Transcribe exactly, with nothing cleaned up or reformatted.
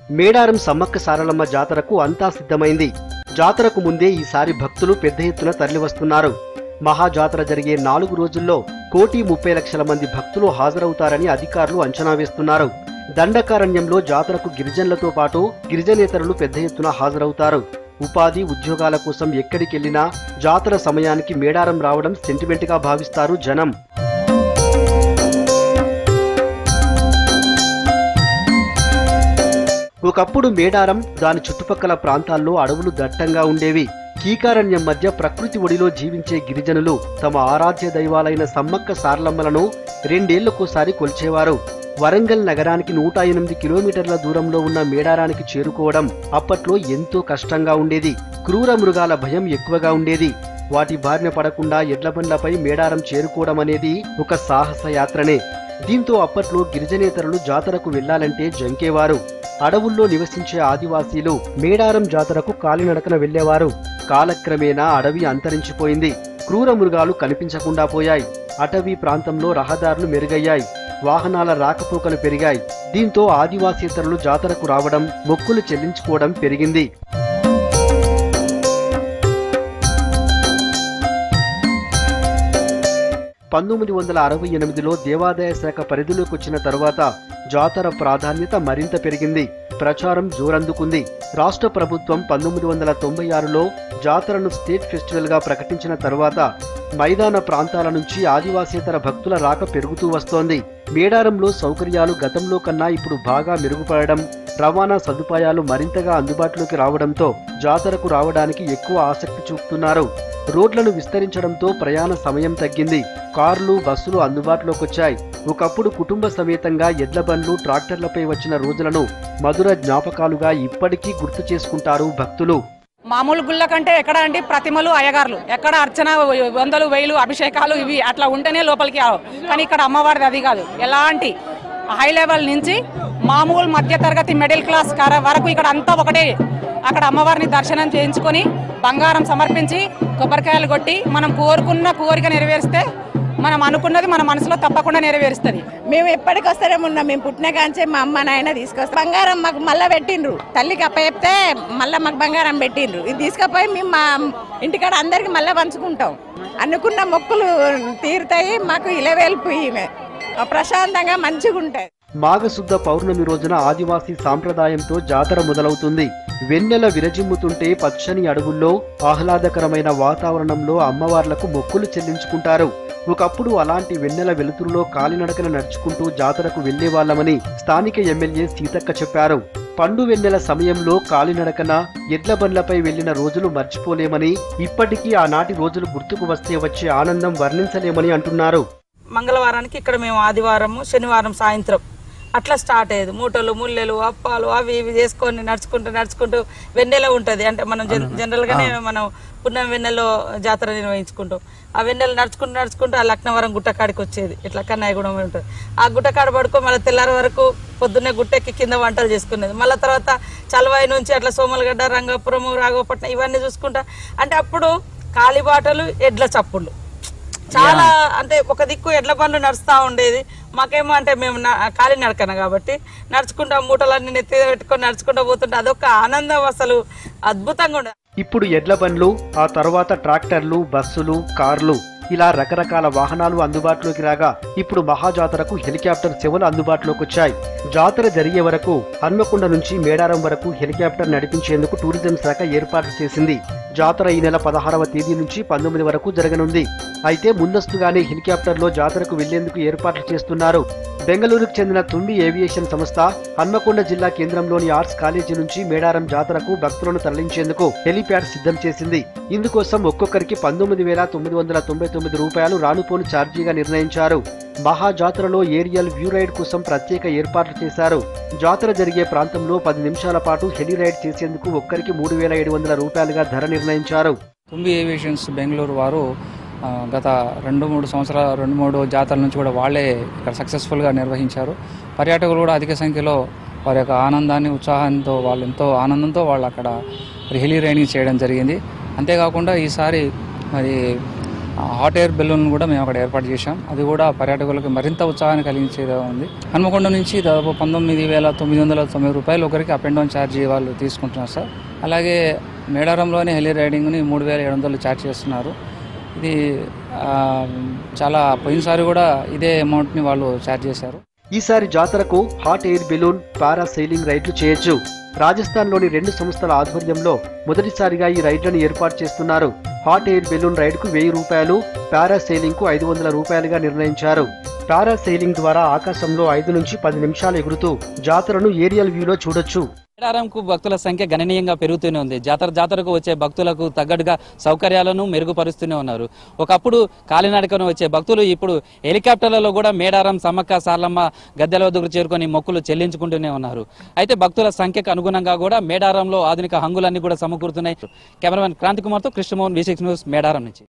మేడారం సమ్మక్క సారలమ్మ జాతరకు అంతా సిద్ధమైంది. జాతరకు ముందే ఈసారి భక్తులు పెద్ద ఎత్తున తరలివస్తున్నారు. మహాజాతర జరిగే నాలుగు రోజుల్లో కోటి ముప్పై లక్షల మంది భక్తులు హాజరవుతారని అధికారులు అంచనా వేస్తున్నారు. దండకారణ్యంలో జాతరకు గిరిజనులతో పాటు గిరిజనేతరులు పెద్ద ఎత్తున హాజరవుతారు. ఉపాధి ఉద్యోగాల కోసం ఎక్కడికెళ్లినా జాతర సమయానికి మేడారం రావడం సెంటిమెంట్ గా భావిస్తారు జనం. ఒకప్పుడు మేడారం దాని చుట్టుపక్కల ప్రాంతాల్లో అడవులు దట్టంగా ఉండేవి. కీకారణ్యం మధ్య ప్రకృతి ఒడిలో జీవించే గిరిజనులు తమ ఆరాధ్య దైవాలైన సమ్మక్క సారలమ్మలను రెండేళ్లకోసారి కొల్చేవారు. వరంగల్ నగరానికి నూట ఎనిమిది కిలోమీటర్ల దూరంలో ఉన్న మేడారానికి చేరుకోవడం అప్పట్లో ఎంతో కష్టంగా ఉండేది. క్రూర మృగాల భయం ఎక్కువగా ఉండేది. వాటి బారిన పడకుండా ఎడ్లబండ్లపై మేడారం చేరుకోవడం అనేది ఒక సాహస యాత్రనే. దీంతో అప్పట్లో గిరిజనేతరులు జాతరకు వెళ్లాలంటే జంకేవారు. అడవుల్లో నివసించే ఆదివాసీలు మేడారం జాతరకు కాలినడకన వెళ్లేవారు. కాలక్రమేణా అడవి అంతరించిపోయింది. క్రూర మృగాలు కనిపించకుండా పోయాయి. అటవీ ప్రాంతంలో రహదారులు మెరుగయ్యాయి. వాహనాల రాకపోకలు పెరిగాయి. దీంతో ఆదివాసీతరులు జాతరకు రావడం, మొక్కులు చెల్లించుకోవడం పెరిగింది. పంతొమ్మిది వందల అరవై ఎనిమిదిలో దేవాదాయ శాఖ పరిధిలోకి వచ్చిన తరువాత జాతర ప్రాధాన్యత మరింత పెరిగింది. ప్రచారం జోరందుకుంది. రాష్ట్ర ప్రభుత్వం పంతొమ్మిది వందల తొంభై ఆరులో జాతరను స్టేట్ ఫెస్టివల్ గా ప్రకటించిన తరువాత మైదాన ప్రాంతాల నుంచి ఆదివాసేతర భక్తుల రాక పెరుగుతూ వస్తోంది. మేడారంలో సౌకర్యాలు గతంలో కన్నా ఇప్పుడు బాగా మెరుగుపడడం, రవాణా సదుపాయాలు మరింతగా అందుబాటులోకి రావడంతో జాతరకు రావడానికి ఎక్కువ ఆసక్తి చూపుతున్నారు. రోడ్లను విస్తరించడంతో ప్రయాణ సమయం తగ్గింది. కార్లు, బస్సులు అందుబాటులోకొచ్చాయి. ఒకప్పుడు కుటుంబ సమేతంగా ఎడ్లబండ్లు, ట్రాక్టర్లపై వచ్చిన రోజులను మధుర జ్ఞాపకాలుగా ఇప్పటికీ గుర్తు చేసుకుంటారు భక్తులు. మామూలు గుళ్ళ కంటే ఎక్కడ అండి ప్రతిమలు, అయ్యగారులు, ఎక్కడ అర్చన, వందలు, వేలు, అభిషేకాలు ఇవి అట్లా ఉంటేనే లోపలికి రావు. కానీ ఇక్కడ అమ్మవారిది అది కాదు. ఎలాంటి హై లెవెల్ నుంచి మామూలు మధ్యతరగతి మిడిల్ క్లాస్ వరకు ఇక్కడ అంతా ఒకటే. అక్కడ అమ్మవారిని దర్శనం చేయించుకొని బంగారం సమర్పించి కొబ్బరికాయలు కొట్టి మనం కోరుకున్న కోరిక నెరవేరిస్తే మనం అనుకున్నది మన మనసులో తప్పకుండా నెరవేరుస్తుంది. మేము ఎప్పటికొస్తారే ఉన్నాం. మేము పుట్టిన కాంచే మా అమ్మ నాయన తీసుకొస్తాం. బంగారం మాకు మళ్ళీ పెట్టిండ్రు. తల్లికి అప్ప చెప్తే మళ్ళీ మాకు బంగారం పెట్టిండ్రు. ఇది తీసుకుపోయి మేము మా ఇంటికాడ అందరికి మళ్ళీ పంచుకుంటాం. అనుకున్న మొక్కులు తీరుతాయి. మాకు ఇలవేల్పు ప్రశాంతంగా మంచిగా ఉంటాయి. మాఘశుద్ధ పౌర్ణమి రోజున ఆదివాసీ సాంప్రదాయంతో జాతర మొదలవుతుంది. వెన్నెల విరజిమ్ముతుంటే పచ్చని అడవుల్లో ఆహ్లాదకరమైన వాతావరణంలో అమ్మవార్లకు మొక్కులు చెల్లించుకుంటారు. ఒకప్పుడు అలాంటి వెన్నెల వెలుతురులో కాలినడకన నడుచుకుంటూ జాతరకు వెళ్లేవాళ్లమని స్థానిక ఎమ్మెల్యే సీతక్క చెప్పారు. పండు వెన్నెల సమయంలో కాలినడకన ఎడ్లబండ్లపై వెళ్లిన రోజులు మర్చిపోలేమని, ఇప్పటికీ ఆనాటి రోజులు గుర్తుకు వస్తే వచ్చే ఆనందం వర్ణించలేమని అంటున్నారు. మంగళవారానికి ఇక్కడ మేము ఆదివారం, శనివారం సాయంత్రం అట్లా స్టార్ట్ అయ్యేది. మూటలు, ముల్లెలు, అప్పాలు అవి ఇవి చేసుకొని నడుచుకుంటూ నడుచుకుంటూ వెన్నెల ఉంటుంది. అంటే మనం జనరల్గానే మనం పున్నం వెన్నెల్లో జాతర నిర్వహించుకుంటాం. ఆ వెన్నెలు నడుచుకుంటూ నడుచుకుంటూ ఆ లక్నవరం గుట్టకాడికి వచ్చేది. ఇట్లా కన్నాయగూడెం ఉంటుంది. ఆ గుట్టకాడ పడుకొని మళ్ళీ తెల్లారి వరకు పొద్దున్నే గుట్టెక్కి కింద వంటలు చేసుకునేది. మళ్ళీ తర్వాత చలవాయి నుంచి అట్లా సోమలగడ్డ, రంగాపురము, రాఘవపట్నం ఇవన్నీ చూసుకుంటా. అంటే అప్పుడు కాలిబాటలు, ఎడ్ల చప్పుళ్ళు చాలా, అంటే ఒక దిక్కు ఎడ్ల బండ్లు నడుస్తూ ఉండేది. మాకేమో అంటే మేము కాలి నడకన కాబట్టి నడుచుకుంటా మూటలన్నీ నెత్తి పెట్టుకొని నడుచుకుంటూ పోతుంటే అదొక ఆనందం అసలు అద్భుతంగా ఉండేది. ఇప్పుడు ఎడ్ల బండ్లు, ఆ తర్వాత ట్రాక్టర్లు, బస్సులు, కార్లు ఇలా రకరకాల వాహనాలు అందుబాటులోకి రాగా ఇప్పుడు మహాజాతరకు హెలికాప్టర్ సేవలు అందుబాటులోకి వచ్చాయి. జాతర జరిగే వరకు హన్మకొండ నుంచి మేడారం వరకు హెలికాప్టర్ నడిపించేందుకు టూరిజం శాఖ ఏర్పాట్లు చేసింది. జాతర ఈ నెల పదహారవ తేదీ నుంచి పంతొమ్మిది వరకు జరగనుంది. అయితే ముందస్తుగానే హెలికాప్టర్లో జాతరకు వెళ్లేందుకు ఏర్పాట్లు చేస్తున్నారు. బెంగళూరుకు చెందిన తుండి ఏవియేషన్ సంస్థ హన్మకొండ జిల్లా కేంద్రంలోని ఆర్ట్స్ కాలేజీ నుంచి మేడారం జాతరకు భక్తులను తరలించేందుకు హెలిప్యాడ్ సిద్ధం చేసింది. ఇందుకోసం ఒక్కొక్కరికి పంతొమ్మిది వేల తొమ్మిది వందల తొంభై తొమ్మిది రూపాయలు రానుపోను ఛార్జీగా నిర్ణయించారు. మహాజాతరలో ఏరియల్ వ్యూ రైడ్ కోసం ప్రత్యేక ఏర్పాట్లు చేశారు. జాతర జరిగే ప్రాంతంలో పది నిమిషాల పాటు హెలి రైడ్ చేసేందుకు ఒక్కరికి మూడు వేల ఏడు వందల రూపాయలుగా ధర నిర్ణయించారు. తుంబి ఏవియేషన్స్ బెంగళూరు వారు గత రెండు మూడు సంవత్సరాల రెండు మూడు జాతరల నుంచి కూడా వాళ్ళే ఇక్కడ సక్సెస్ఫుల్గా నిర్వహించారు. పర్యాటకులు కూడా అధిక సంఖ్యలో వారి యొక్క ఆనందాన్ని, ఉత్సాహంతో వాళ్ళు ఎంతో ఆనందంతో వాళ్ళు అక్కడ హెలి రైడింగ్ చేయడం జరిగింది. అంతేకాకుండా ఈసారి మరి హాట్ ఎయిర్ బెలూన్ కూడా మేము అక్కడ ఏర్పాటు చేశాం. అది కూడా పర్యాటకులకు మరింత ఉత్సాహాన్ని కలిగించేలా ఉంది. హన్మకొండ నుంచి దాదాపు పంతొమ్మిది వేల తొమ్మిది వందల తొమ్మిది రూపాయలు ఒకరికి అప్ అండ్ డౌన్ ఛార్జీ వాళ్ళు తీసుకుంటున్నారు సార్. అలాగే మేడారంలోనే హెలి రైడింగ్ని మూడు వేల ఏడు వందలు ఛార్జ్ చేస్తున్నారు. ఇది చాలా పోయినసారి కూడా ఇదే అమౌంట్ని వాళ్ళు ఛార్జ్ చేశారు. ఈసారి జాతరకు hot air balloon, parasailing రైడ్లు చేయొచ్చు. రాజస్థాన్లోని రెండు సంస్థల ఆధ్వర్యంలో మొదటిసారిగా ఈ రైడ్లను ఏర్పాటు చేస్తున్నారు. హాట్ ఎయిర్ బెలూన్ రైడ్కు వెయ్యి రూపాయలు, పారా సెయిలింగ్ కు ఐదు వందల రూపాయలుగా నిర్ణయించారు. పారా సెయిలింగ్ ద్వారా ఆకాశంలో ఐదు నుంచి పది నిమిషాలు ఎగురుతూ జాతరను ఏరియల్ వ్యూలో చూడొచ్చు. మేడారంకు భక్తుల సంఖ్య గణనీయంగా పెరుగుతూనే ఉంది. జాతర జాతరకు వచ్చే భక్తులకు తగ్గట్టుగా సౌకర్యాలను మెరుగుపరుస్తూనే ఉన్నారు. ఒకప్పుడు కాలినడకను వచ్చే భక్తులు ఇప్పుడు హెలికాప్టర్లలో కూడా మేడారం సమ్మక్క సారలమ్మ గద్దెల వద్దకు చేరుకొని మొక్కులు చెల్లించుకుంటూనే ఉన్నారు. అయితే భక్తుల సంఖ్యకు అనుగుణంగా కూడా మేడారంలో ఆధునిక హంగులన్నీ కూడా సమకూరుతున్నాయి. కెమెరామెన్ క్రాంతి కుమార్తో Krishnamohan, V six news, Medaram నుంచి.